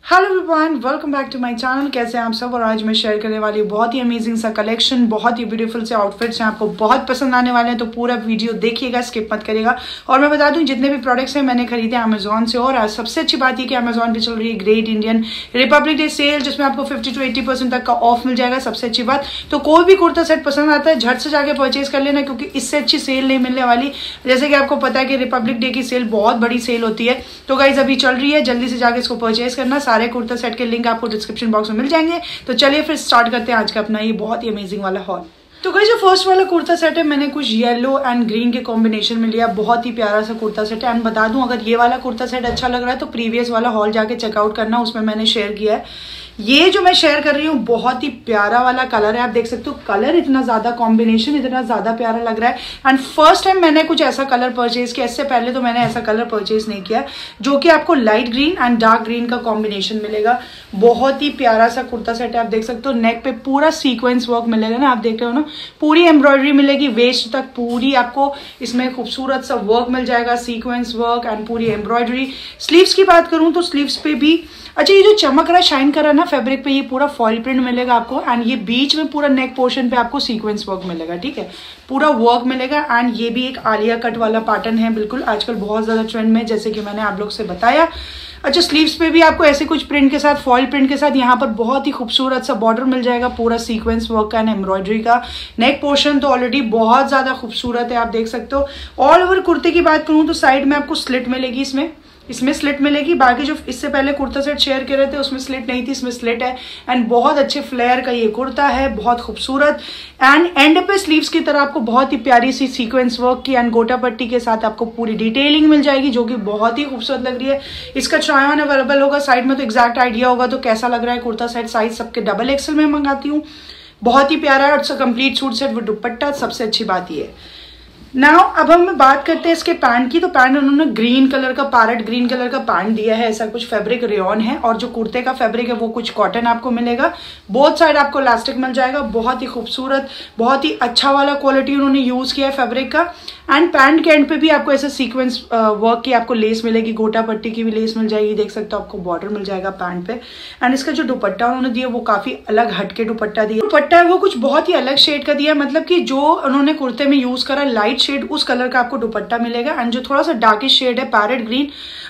Hello everyone, welcome back to my channel. कैसे हैं आप सब। और आज मैं शेयर करने वाली हूँ बहुत ही अमेजिंग सा कलेक्शन, बहुत ही ब्यूटीफुल से आउटफिट्स हैं, आपको बहुत पसंद आने वाले हैं। तो पूरा वीडियो देखिएगा, स्किप मत करिएगा। और मैं बता दूं, जितने भी प्रोडक्ट्स हैं मैंने खरीदे अमेजोन से। और आज सबसे अच्छी बात ये कि अमेजोन पे चल रही है great Indian republic day sale, जिसमें आपको 50 to 80% तक का ऑफ मिल जाएगा। सबसे अच्छी बात, तो कोई भी कुर्ता सेट पसंद आता है झट से जाके परचेज कर लेना, क्योंकि इससे अच्छी सेल नहीं मिलने वाली। जैसे कि आपको पता है कि रिपब्लिक डे की सेल बहुत बड़ी सेल होती है, तो गाइज अभी चल रही है, जल्दी से जाके इसको परचेज करना। सारे कुर्ता सेट के लिंक आपको डिस्क्रिप्शन बॉक्स में मिल जाएंगे। तो चलिए फिर स्टार्ट करते हैं आज का अपना ये बहुत ही अमेजिंग वाला हॉल। तो गाइस जो फर्स्ट वाला कुर्ता सेट है, मैंने कुछ येलो एंड ग्रीन के कॉम्बिनेशन में लिया। बहुत ही प्यारा सा कुर्ता सेट है। एंड बता दूं, अगर ये वाला कुर्ता सेट अच्छा लग रहा है तो प्रीवियस वाला हॉल जाके चेकआउट करना, उसमें मैंने शेयर किया है। ये जो मैं शेयर कर रही हूँ बहुत ही प्यारा वाला कलर है, आप देख सकते हो। कलर इतना ज्यादा, कॉम्बिनेशन इतना ज्यादा प्यारा लग रहा है। एंड फर्स्ट टाइम मैंने कुछ ऐसा कलर परचेज किया, इससे पहले तो मैंने ऐसा कलर परचेज नहीं किया, जो कि आपको light green and dark green का कॉम्बिनेशन मिलेगा। बहुत ही प्यारा सा कुर्ता सेट है, आप देख सकते हो। नेक पे पूरा सीक्वेंस वर्क मिलेगा ना, आप देख रहे हो ना, पूरी एम्ब्रॉयडरी मिलेगी वेस्ट तक। पूरी आपको इसमें खूबसूरत सा वर्क मिल जाएगा, सीक्वेंस वर्क एंड पूरी एम्ब्रॉयडरी। स्लीव्स की बात करूं तो स्लीव्स पे भी अच्छा, ये जो चमक रहा है, शाइन कर रहा है ना फैब्रिक पे, ये पूरा फॉइल प्रिंट मिलेगा आपको। एंड ये बीच में पूरा नेक पोर्शन पे आपको सीक्वेंस वर्क मिलेगा, ठीक है, पूरा वर्क मिलेगा। एंड ये भी एक आलिया कट वाला पैटर्न है, बिल्कुल आजकल बहुत ज्यादा ट्रेंड में, जैसे कि मैंने आप लोग से बताया। अच्छा, स्लीव्स पे भी आपको ऐसे कुछ प्रिंट के साथ, फॉइल प्रिंट के साथ, यहाँ पर बहुत ही खूबसूरत सा बॉर्डर मिल जाएगा, पूरा सीक्वेंस वर्क का एंड एम्ब्रॉयडरी का। नेक पोर्शन तो ऑलरेडी बहुत ज्यादा खूबसूरत है, आप देख सकते हो। ऑल ओवर कुर्ते की बात करूं तो साइड में आपको स्लिट मिलेगी, इसमें स्लिट मिलेगी। बाकी जो इससे पहले कुर्ता सेट शेयर कर रहे थे उसमें स्लिट नहीं थी, इसमें स्लिट है। एंड बहुत अच्छे फ्लेयर का ये कुर्ता है, बहुत खूबसूरत। एंड एंड पे स्लीव्स की तरह आपको बहुत ही प्यारी सी सीक्वेंस वर्क की एंड गोटा पट्टी के साथ आपको पूरी डिटेलिंग मिल जाएगी, जो कि बहुत ही खूबसूरत लग रही है। इसका ट्राई ऑन अवेलेबल होगा साइड में, तो एग्जैक्ट आइडिया होगा तो कैसा लग रहा है कुर्ता सेट। साइज सबके डबल XL में मंगाती हूँ। बहुत ही प्यारा है और complete suit set with dupatta, सबसे अच्छी बात ये है। नाउ अब हम बात करते हैं इसके पैंट की। तो पैंट उन्होंने ग्रीन कलर का, पैरेट ग्रीन कलर का पैंट दिया है। ऐसा कुछ फैब्रिक रेयॉन है, और जो कुर्ते का फैब्रिक है वो कुछ कॉटन आपको मिलेगा। बोथ साइड आपको इलास्टिक मिल जाएगा। बहुत ही खूबसूरत, बहुत ही अच्छा वाला क्वालिटी उन्होंने यूज किया है फैब्रिक का। एंड पैंट के एंड पे भी आपको ऐसे सीक्वेंस वर्क की आपको लेस मिलेगी, गोटा पट्टी की भी लेस मिल जाएगी, देख सकते हो। आपको बॉर्डर मिल जाएगा पैंट पे। एंड इसका जो दुपट्टा उन्होंने दिया वो काफी अलग हटके दुपट्टा दिया। दुपट्टा है वो कुछ बहुत ही अलग शेड का दिया, मतलब कि जो उन्होंने कुर्ते में यूज करा लाइट शेड, उस कलर का आपको दुपट्टा मिलेगा। एंड जो थोड़ा सा डार्किश शेड है पैरेट ग्रीन,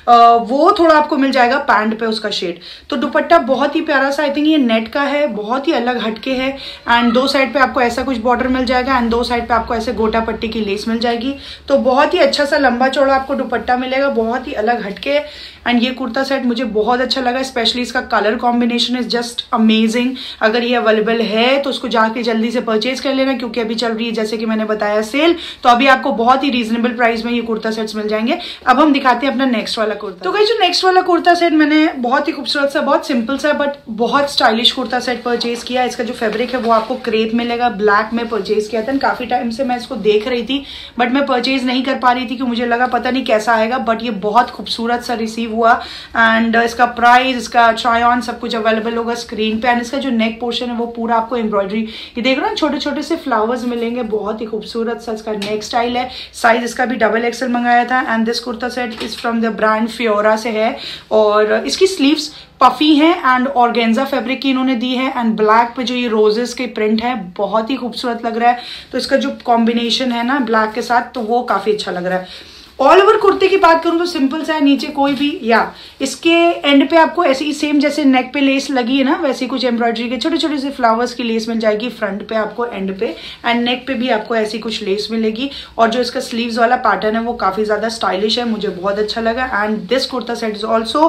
वो थोड़ा आपको मिल जाएगा पैंट पे उसका शेड। तो दुपट्टा बहुत ही प्यारा सा, आई थिंक ये नेट का है, बहुत ही अलग हटके है। एंड दो साइड पे आपको ऐसा कुछ बॉर्डर मिल जाएगा एंड दो साइड पे आपको ऐसे गोटा पट्टी की लेस मिल जाएगी। तो बहुत ही अच्छा सा लंबा चौड़ा आपको दुपट्टा मिलेगा, बहुत ही अलग हटके। एंड ये कुर्ता सेट मुझे बहुत अच्छा लगा, स्पेशली इसका colour combination is just amazing. अगर ये अवेलेबल है तो उसको जाके जल्दी से परचेज कर लेना, क्योंकि अभी चल रही है, जैसे कि मैंने बताया, सेल। तो अभी आपको बहुत ही रीजनेबल प्राइस में ये कुर्ता सेट्स मिल जाएंगे। अब हम दिखाते हैं अपना नेक्स्ट वाला कुर्ता। तो गाइस जो नेक्स्ट वाला कुर्ता सेट, मैंने बहुत ही खूबसूरत सा, बहुत सिंपल सा बट बहुत स्टाइलिश कुर्ता सेट परचेज किया। इसका जो फैब्रिक है वो आपको क्रेप मिलेगा, ब्लैक में परचेज किया था। काफी टाइम से मैं इसको देख रही थी बट मैं परचेज नहीं कर पा रही थी, कि मुझे लगा पता नहीं कैसा आएगा, बट ये बहुत खूबसूरत सा रिसीव हुआ। एंड इसका प्राइस, इसका ट्राई ऑन सब कुछ अवेलेबल होगा स्क्रीन पे। एंड इसका जो नेक पोर्शन है वो पूरा आपको एम्ब्रॉयडरी, ये देख रहे हो, छोटे छोटे से फ्लावर्स मिलेंगे। बहुत ही खूबसूरत सा इसका नेक स्टाइल है। साइज इसका भी डबल XL मंगाया था। And this kurta set is from the brand Fiora से है। और इसकी स्लीव्स पफी है एंड ऑर्गेन्जा फैब्रिक की इन्होंने दी है। एंड ब्लैक पे जो ये रोजेस के प्रिंट है बहुत ही खूबसूरत लग रहा है। तो इसका जो कॉम्बिनेशन है ना ब्लैक के साथ, तो वो काफी अच्छा लग रहा है। ऑल ओवर कुर्ते की बात करूं तो सिंपल सा है, नीचे कोई भी, या इसके एंड पे आपको ऐसे ही सेम जैसे नेक पे लेस लगी है ना, वैसे कुछ एम्ब्रॉयडरी के छोटे छोटे से फ्लावर्स की लेस मिल जाएगी फ्रंट पे आपको, एंड पे। एंड नेक पे भी आपको ऐसी कुछ लेस मिलेगी। और जो इसका स्लीव्स वाला पैटर्न है वो काफी ज्यादा स्टाइलिश है, मुझे बहुत अच्छा लगा। And this kurta set is also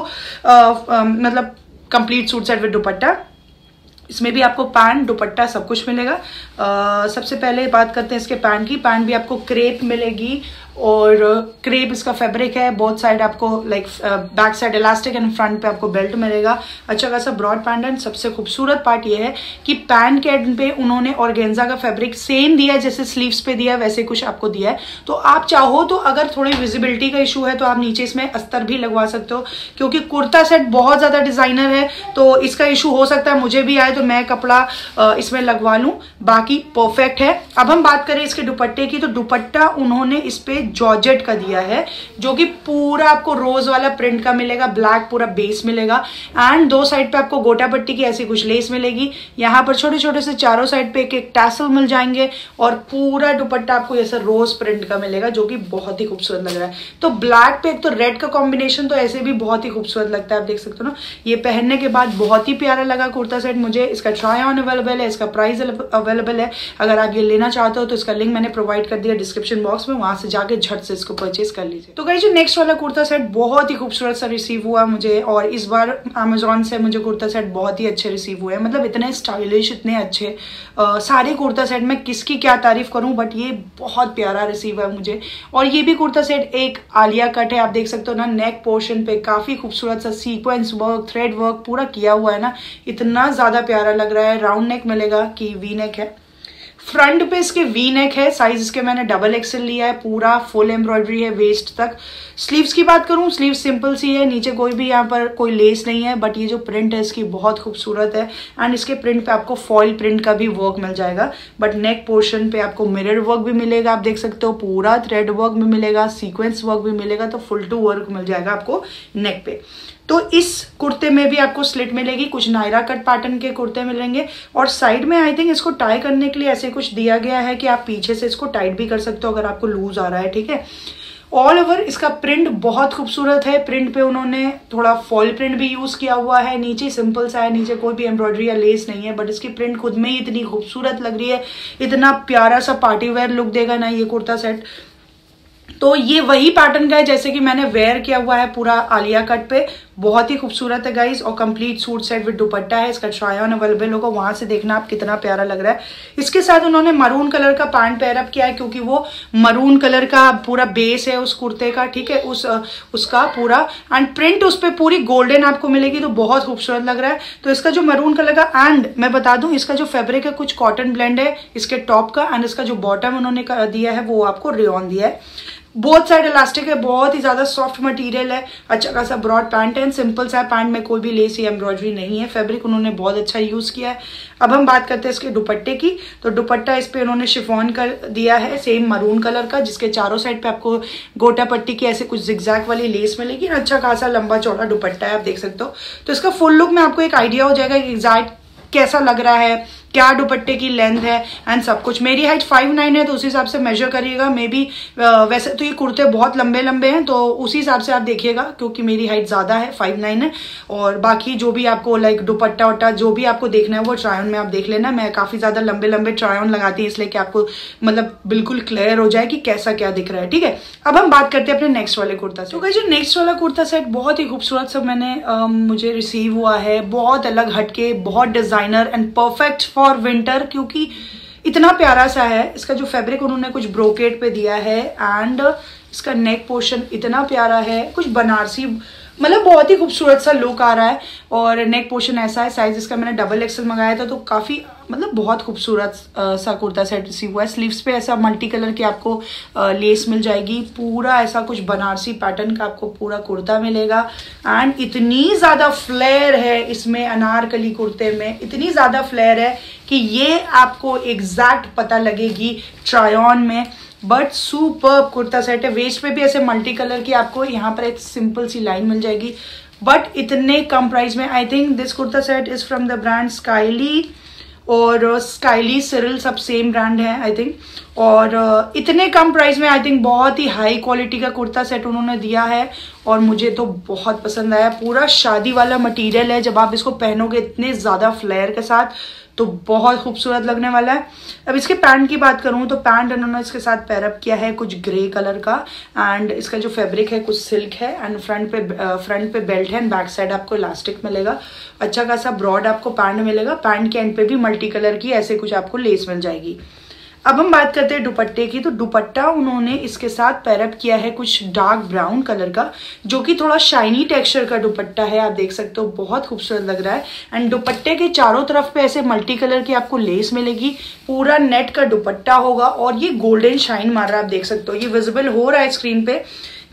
मतलब complete suit set with dupatta. इसमें भी आपको पैंट, दुपट्टा सब कुछ मिलेगा। सबसे पहले बात करते हैं इसके पैंट की। पैंट भी आपको क्रेप मिलेगी, और क्रेप इसका फैब्रिक है। बोथ साइड आपको like back side elastic and front पे आपको बेल्ट मिलेगा। अच्छा खासा ब्रॉड पैंट। एंड सबसे खूबसूरत पार्ट ये है कि पैंट के एंड पे उन्होंने ऑर्गेन्जा का फैब्रिक सेम दिया है, जैसे स्लीव्स पे दिया है वैसे कुछ आपको दिया है। तो आप चाहो तो अगर थोड़ी विजिबिलिटी का इशू है तो आप नीचे इसमें अस्तर भी लगवा सकते हो, क्योंकि कुर्ता सेट बहुत ज्यादा डिजाइनर है तो इसका इशू हो सकता है मुझे भी आए तो मैं कपड़ा इसमें लगवा लूं। बाकी परफेक्ट है। अब हम बात करें इसके दुपट्टे की, तो दुपट्टा उन्होंने इस पे जॉर्जेट का दिया है, जो कि पूरा आपको रोज वाला प्रिंट का मिलेगा, ब्लैक पूरा बेस मिलेगा एंड दो साइड पे आपको गोटा पट्टी की ऐसी कुछ लेस मिलेगी। यहाँ पर छोटे छोटे से चारों साइड पे एक एक टैसल मिल जाएंगे और पूरा दुपट्टा आपको ऐसा रोज प्रिंट का मिलेगा, जो कि बहुत ही खूबसूरत लग रहा है। तो ब्लैक पे एक तो रेड का कॉम्बिनेशन तो ऐसे भी बहुत ही खूबसूरत लगता है, आप देख सकते हो ना। ये पहनने के बाद बहुत ही प्यारा लगा कुर्ता सेट मुझे। इसका ट्राई ऑन अवेलेबल है, इसका प्राइस अवेलेबल है। अगर आप ये लेना चाहते हो तो इसका लिंक मैंने प्रोवाइड कर दिया डिस्क्रिप्शन बॉक्स में, वहां से जाके झट से इसको परचेज कर लीजिए। तो गाइस जो नेक्स्ट वाला कुर्ता सेट बहुत ही खूबसूरत सा रिसीव हुआ मुझे, और इस बार अमेजोन से मुझे कुर्ता सेट बहुत ही अच्छे रिसीव हुए, मतलब इतने स्टाइलिश, इतने अच्छे। सारे कुर्ता सेट में किसकी क्या तारीफ करूं, बट ये बहुत प्यारा रिसीव है मुझे। और ये भी कुर्ता सेट एक आलिया कट है, आप देख सकते हो ना। नेक पोर्शन पे काफी खूबसूरत सा सीक्वेंस वर्क, थ्रेड वर्क पूरा किया हुआ है ना, इतना ज्यादा प्यारा लग रहा है। राउंड नेक मिलेगा कि वी नेक है। फ्रंट पे इसके वी नेक है, साइज इसके मैंने डबल एक्सएल लिया है, पूरा फुल एम्ब्रॉयडरी है वेस्ट तक। स्लीव्स की बात करूं, स्लीव सिंपल सी है, नीचे कोई भी यहाँ पर कोई लेस नहीं है, बट ये जो प्रिंट है इसकी बहुत खूबसूरत है। एंड इसके प्रिंट पे आपको फॉइल प्रिंट का भी वर्क मिल जाएगा, बट नेक पोर्शन पे आपको मिरर वर्क भी मिलेगा, आप देख सकते हो। पूरा थ्रेड वर्क भी मिलेगा, सीक्वेंस वर्क भी मिलेगा, तो फुल टू वर्क मिल जाएगा आपको नेक पे। तो इस कुर्ते में भी आपको स्लिट मिलेगी, कुछ नायरा कट पैटर्न के कुर्ते मिलेंगे। और साइड में आई थिंक इसको टाई करने के लिए ऐसे कुछ दिया गया है कि आप पीछे से इसको टाइट भी कर सकते हो अगर आपको लूज आ रहा है, ठीक है। ऑल ओवर इसका प्रिंट बहुत खूबसूरत है। प्रिंट पे उन्होंने थोड़ा फॉल प्रिंट भी यूज किया हुआ है, नीचे सिंपल सा है, नीचे कोई भी एम्ब्रॉयडरी या लेस नहीं है, बट इसकी प्रिंट खुद में ही इतनी खूबसूरत लग रही है, इतना प्यारा सा पार्टी वेयर लुक देगा ना ये कुर्ता सेट। तो ये वही पैटर्न का है जैसे कि मैंने वेयर किया हुआ है पूरा आलिया कट पे, बहुत ही खूबसूरत है गाइज। और complete suit set with dupatta है, इसका ट्राई ऑन अवेलेबल होगा, वहां से देखना आप कितना प्यारा लग रहा है। इसके साथ उन्होंने मरून कलर का पैंट पेयर अप किया है, क्योंकि वो मरून कलर का पूरा बेस है उस कुर्ते का, ठीक है, उसका पूरा। एंड प्रिंट उस पर पूरी गोल्डन आपको मिलेगी, तो बहुत खूबसूरत लग रहा है। तो इसका जो मरून कलर का, एंड मैं बता दूं इसका जो फैब्रिक है कुछ कॉटन ब्लेंड है इसके टॉप का, एंड इसका जो बॉटम उन्होंने दिया है वो आपको रेयॉन दिया है। बोथ साइड इलास्टिक है, बहुत ही ज्यादा सॉफ्ट मटेरियल है, अच्छा खासा ब्रॉड पैंट है, सिंपल सा पैंट में कोई भी लेस या एम्ब्रॉयडरी नहीं है। फैब्रिक उन्होंने बहुत अच्छा यूज किया है। अब हम बात करते हैं इसके दुपट्टे की। तो दुपट्टा इस पे उन्होंने शिफॉन कर दिया है, सेम मरून कलर का, जिसके चारों साइड पे आपको गोटा पट्टी की ऐसे कुछ जिगजैग वाली लेस मिलेगी। अच्छा खासा लंबा चौड़ा दुपट्टा है, आप देख सकते हो। तो इसका फुल लुक में आपको एक आइडिया हो जाएगा कि एग्जैक्ट कैसा लग रहा है, क्या दुपट्टे की लेंथ है एंड सब कुछ। मेरी हाइट 5'9" है, तो उसी हिसाब से मेजर करिएगा। मे बी वैसे तो ये कुर्ते बहुत लंबे लंबे हैं, तो उसी हिसाब से आप देखिएगा, क्योंकि मेरी हाइट ज्यादा है, 5'9" है। और बाकी जो भी आपको लाइक दुपट्टा वट्टा जो भी आपको देखना है वो ट्राई ऑन में आप देख लेना। मैं काफी ज्यादा लंबे लंबे ट्राई ऑन लगाती हूँ, इसलिए कि आपको मतलब बिल्कुल क्लियर हो जाए कि कैसा क्या दिख रहा है, ठीक है। अब हम बात करते हैं अपने नेक्स्ट वाले कुर्ता सेट। तो जो नेक्स्ट वाला कुर्ता सेट बहुत ही खूबसूरत सा मैंने मुझे रिसीव हुआ है, बहुत अलग हटके, बहुत designer and perfect for winter, क्योंकि इतना प्यारा सा है। इसका जो फैब्रिक उन्होंने कुछ ब्रोकेट पे दिया है, एंड इसका नेक पोर्शन इतना प्यारा है, कुछ बनारसी, मतलब बहुत ही खूबसूरत सा लुक आ रहा है। और नेक पोर्शन ऐसा है, साइज इसका मैंने डबल एक्सएल मंगाया था, तो काफी मतलब बहुत खूबसूरत सा कुर्ता सेट रिसीव हुआ है। स्लीव्स पे ऐसा मल्टी कलर की आपको लेस मिल जाएगी, पूरा ऐसा कुछ बनारसी पैटर्न का आपको पूरा कुर्ता मिलेगा। एंड इतनी ज्यादा फ्लेयर है इसमें, अनारकली कुर्ते में इतनी ज्यादा फ्लेयर है कि ये आपको एग्जैक्ट पता लगेगी ट्राई ऑन में। बट सुपर्ब कुर्ता सेट है। वेस्ट पे भी ऐसे मल्टी कलर की आपको यहाँ पर एक सिंपल सी लाइन मिल जाएगी, बट इतने कम प्राइस में। I think this kurta set is from the brand Skylee, और स्काइली सिरिल सब सेम ब्रांड है आई थिंक। और इतने कम प्राइस में आई थिंक बहुत ही हाई क्वालिटी का कुर्ता सेट उन्होंने दिया है, और मुझे तो बहुत पसंद आया। पूरा शादी वाला मटेरियल है, जब आप इसको पहनोगे इतने ज्यादा फ्लेयर के साथ, तो बहुत खूबसूरत लगने वाला है। अब इसके पैंट की बात करूं तो पैंट उन्होंने इसके साथ पैरअप किया है कुछ ग्रे कलर का, एंड इसका जो फैब्रिक है कुछ सिल्क है, एंड फ्रंट पे बेल्ट है, एंड बैक साइड आपको इलास्टिक मिलेगा। अच्छा खासा ब्रॉड आपको पैंट मिलेगा, पैंट के एंड पे भी मल्टी कलर की ऐसे कुछ आपको लेस मिल जाएगी। अब हम बात करते हैं दुपट्टे की। तो दुपट्टा उन्होंने इसके साथ पैरअप किया है कुछ डार्क ब्राउन कलर का, जो कि थोड़ा शाइनी टेक्सचर का दुपट्टा है, आप देख सकते हो, बहुत खूबसूरत लग रहा है। एंड दुपट्टे के चारों तरफ पे ऐसे मल्टी कलर की आपको लेस मिलेगी, पूरा नेट का दुपट्टा होगा, और ये गोल्डन शाइन मार रहा है, आप देख सकते हो। ये विजिबल हो रहा है स्क्रीन पे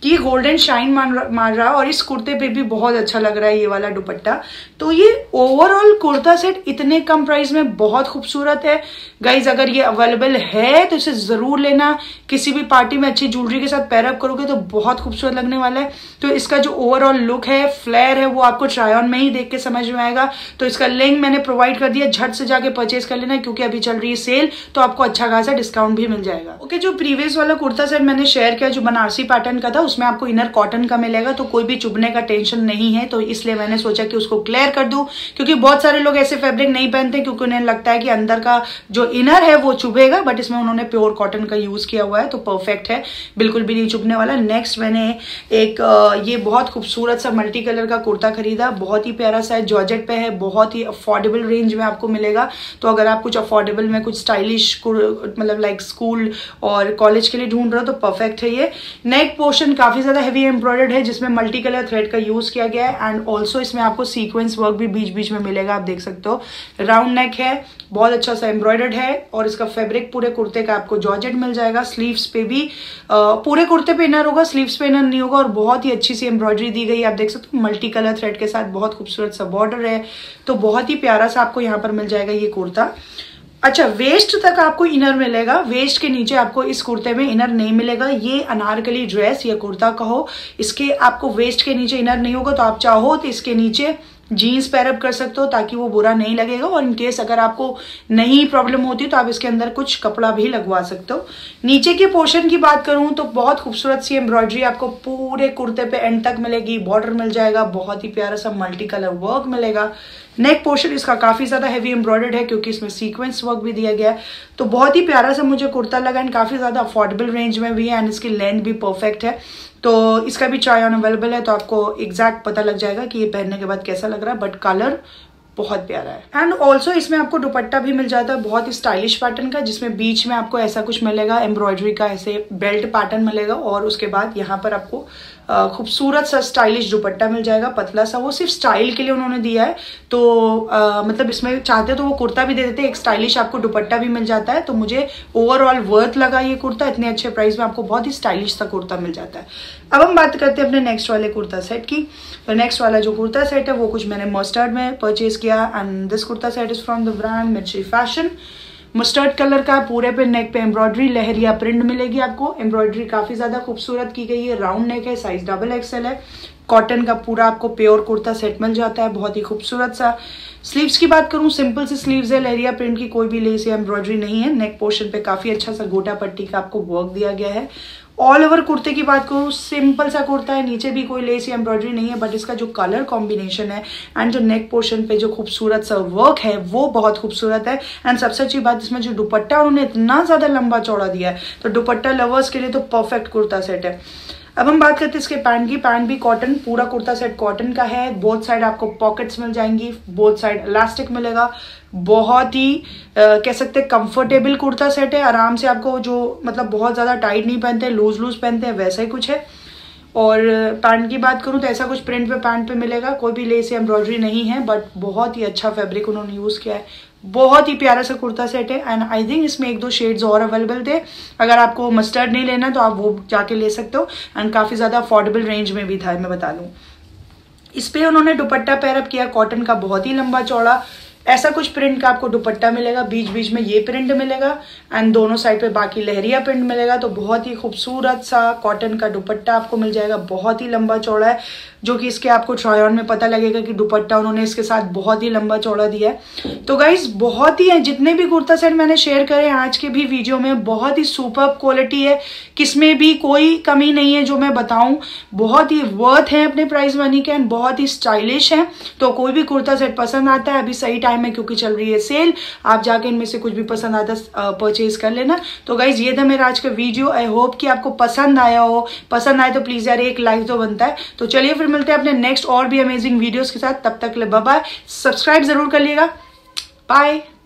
कि गोल्डन शाइन मार रहा है और इस कुर्ते पे भी बहुत अच्छा लग रहा है ये वाला दुपट्टा। तो ये ओवरऑल कुर्ता सेट इतने कम प्राइस में बहुत खूबसूरत है गाइज। अगर ये अवेलेबल है तो इसे जरूर लेना। किसी भी पार्टी में अच्छी ज्वेलरी के साथ पैरअप करोगे तो बहुत खूबसूरत लगने वाला है। तो इसका जो ओवरऑल लुक है, फ्लेयर है, वो आपको ट्राई ऑन में ही देख के समझ में आएगा। तो इसका लिंक मैंने प्रोवाइड कर दिया, झट से जाके परचेज कर लेना क्योंकि अभी चल रही है सेल, तो आपको अच्छा खासा डिस्काउंट भी मिल जाएगा। ओके, जो प्रीवियस वाला कुर्ता सेट मैंने शेयर किया जो बनारसी पैटर्न का था, उसमें आपको इनर कॉटन का मिलेगा, तो कोई भी चुभने का टेंशन नहीं है। तो इसलिए मैंने सोचा कि उसको क्लियर कर दूं, क्योंकि बहुत सारे लोग ऐसे फैब्रिक नहीं पहनते क्योंकि उन्हें लगता है कि अंदर का जो इनर है वो चुभेगा, बट इसमें उन्होंने प्योर कॉटन का यूज किया हुआ है तो परफेक्ट है, बिल्कुल भी नहीं चुभने वाला। नेक्स्ट मैंने एक ये बहुत खूबसूरत सा मल्टी कलर का कुर्ता खरीदा, बहुत ही प्यारा सा है, जॉर्जेट पे है, बहुत ही अफोर्डेबल रेंज में आपको मिलेगा। तो अगर आप कुछ अफोर्डेबल में कुछ स्टाइलिश मतलब लाइक स्कूल और कॉलेज के लिए ढूंढ रहे हो तो परफेक्ट है ये। नेक पोर्शन काफी ज्यादा हेवी एम्ब्रॉयडर्ड है जिसमें मल्टी कलर थ्रेड का यूज किया गया है एंड ऑल्सो इसमें आपको सीक्वेंस वर्क भी बीच बीच में मिलेगा, आप देख सकते हो। राउंड नेक है, बहुत अच्छा सा एम्ब्रॉयडर्ड है और इसका फैब्रिक पूरे कुर्ते का आपको जॉर्जेट मिल जाएगा। स्लीव्स पे भी पूरे कुर्ते पे इनर होगा, स्लीव्स पे इनर नहीं होगा और बहुत ही अच्छी सी एम्ब्रॉयडरी दी गई है, आप देख सकते हो। मल्टी कलर थ्रेड के साथ बहुत खूबसूरत सा बॉर्डर है, तो बहुत ही प्यारा सा आपको यहाँ पर मिल जाएगा ये कुर्ता। अच्छा, वेस्ट तक आपको इनर मिलेगा, वेस्ट के नीचे आपको इस कुर्ते में इनर नहीं मिलेगा। ये अनारकली ड्रेस या कुर्ता कहो, इसके आपको वेस्ट के नीचे इनर नहीं होगा, तो आप चाहो तो इसके नीचे जीन्स पैरअप कर सकते हो ताकि वो बुरा नहीं लगेगा। और इनकेस अगर आपको नहीं प्रॉब्लम होती तो आप इसके अंदर कुछ कपड़ा भी लगवा सकते हो। नीचे के पोर्शन की बात करूं तो बहुत खूबसूरत सी एम्ब्रॉयडरी आपको पूरे कुर्ते पे एंड तक मिलेगी, बॉर्डर मिल जाएगा, बहुत ही प्यारा सा मल्टी कलर वर्क मिलेगा। नेक पोर्शन इसका काफी ज्यादा हेवी एम्ब्रॉयडर्ड है क्योंकि इसमें सीक्वेंस वर्क भी दिया गया है, तो बहुत ही प्यारा सा मुझे कुर्ता लगा एंड काफी ज्यादा अफोर्डेबल रेंज में भी है एंड इसकी लेंथ भी परफेक्ट है। तो इसका भी ट्राई ऑन अवेलेबल है, तो आपको एग्जैक्ट पता लग जाएगा कि ये पहनने के बाद कैसा लग रहा है, बट कलर बहुत प्यारा है। एंड ऑल्सो इसमें आपको दुपट्टा भी मिल जाता है बहुत ही स्टाइलिश पैटर्न का, जिसमें बीच में आपको ऐसा कुछ मिलेगा, एम्ब्रॉयडरी का ऐसे बेल्ट पैटर्न मिलेगा और उसके बाद यहाँ पर आपको खूबसूरत सा स्टाइलिश दुपट्टा मिल जाएगा, पतला सा। वो सिर्फ स्टाइल के लिए उन्होंने दिया है, तो मतलब इसमें चाहते तो वो कुर्ता भी दे देते, एक स्टाइलिश आपको दुपट्टा भी मिल जाता है। तो मुझे ओवरऑल वर्थ लगा ये कुर्ता, इतने अच्छे प्राइस में आपको बहुत ही स्टाइलिश सा कुर्ता मिल जाता है। अब हम बात करते हैं अपने नेक्स्ट वाले कुर्ता सेट की। तो नेक्स्ट वाला जो कुर्ता सेट है वो कुछ मैंने मस्टर्ड में परचेज किया and this kurta set is from the brand Mirchi fashion. Mustard colour का, पूरे पे नेक पे एम्ब्रॉयडरी लहरिया प्रिंट मिलेगी आपको। एम्ब्रॉयडरी काफी ज्यादा खूबसूरत की गई है, राउंड नेक है, साइज XXL है। कॉटन का पूरा आपको प्योर कुर्ता सेट मिल जाता है, बहुत ही खूबसूरत सा। स्लीव्स की बात करूं, सिंपल सी स्लीव्स है, लहरिया प्रिंट की कोई भी लेस या एम्ब्रॉयडरी नहीं है। नेक पोर्शन पे काफी अच्छा सा गोटा पट्टी का आपको वर्क दिया गया है। ऑल ओवर कुर्ते की बात करूं, सिंपल सा कुर्ता है, नीचे भी कोई लेस या एम्ब्रॉयडरी नहीं है, बट इसका जो कलर कॉम्बिनेशन है एंड जो नेक पोर्शन पे जो खूबसूरत सा वर्क है वो बहुत खूबसूरत है। एंड सबसे अच्छी बात, इसमें जो दुपट्टा उन्होंने इतना ज्यादा लंबा चौड़ा दिया है, तो दुपट्टा लवर्स के लिए तो परफेक्ट कुर्ता सेट है। अब हम बात करते हैं इसके पैंट की। पैंट भी कॉटन, पूरा कुर्ता सेट कॉटन का है। बोथ साइड आपको पॉकेट्स मिल जाएंगी, बोथ साइड इलास्टिक मिलेगा। बहुत ही कह सकते हैं कंफर्टेबल कुर्ता सेट है, आराम से आपको जो मतलब बहुत ज्यादा टाइट नहीं पहनते, लूज लूज पहनते हैं, वैसा ही कुछ है। और पैंट की बात करूं तो ऐसा कुछ प्रिंट पे पैंट पे मिलेगा, कोई भी लेस या एम्ब्रॉयडरी नहीं है, बट बहुत ही अच्छा फैब्रिक उन्होंने यूज किया है। बहुत ही प्यारा सा कुर्ता सेट है एंड आई थिंक इसमें 1-2 शेड्स और अवेलेबल थे। अगर आपको मस्टर्ड नहीं लेना तो आप वो जाके ले सकते हो एंड काफी ज्यादा अफोर्डेबल रेंज में भी था, मैं बता दूं। इस पे उन्होंने दुपट्टा पैरअप किया कॉटन का, बहुत ही लंबा चौड़ा, ऐसा कुछ प्रिंट का आपको दुपट्टा मिलेगा, बीच बीच में ये प्रिंट मिलेगा एंड दोनों साइड पे बाकी लहरिया प्रिंट मिलेगा। तो बहुत ही खूबसूरत सा कॉटन का दुपट्टा आपको मिल जाएगा, बहुत ही लंबा चौड़ा है, जो कि इसके आपको ट्राई ऑन में पता लगेगा कि दुपट्टा उन्होंने इसके साथ बहुत ही लंबा चौड़ा दिया है। तो गाइज बहुत ही है, जितने भी कुर्ता सेट मैंने शेयर करे आज के भी वीडियो में, बहुत ही सुपर्ब क्वालिटी है, किसमें भी कोई कमी नहीं है जो मैं बताऊं। बहुत ही वर्थ है अपने प्राइस मनी के एंड बहुत ही स्टाइलिश है। तो कोई भी कुर्ता सेट पसंद आता है, अभी सही टाइम है क्योंकि चल रही है सेल, आप जाके इनमें से कुछ भी पसंद आता है परचेज कर लेना। तो गाइज ये था मेरा आज का वीडियो, आई होप कि आपको पसंद आया हो। पसंद आए तो प्लीज यार एक लाइक तो बनता है। तो चलिए फिर मिलते हैं अपने नेक्स्ट और भी अमेजिंग वीडियोस के साथ, तब तक के लिए बाय बाय। सब्सक्राइब जरूर कर लिएगा, बाय।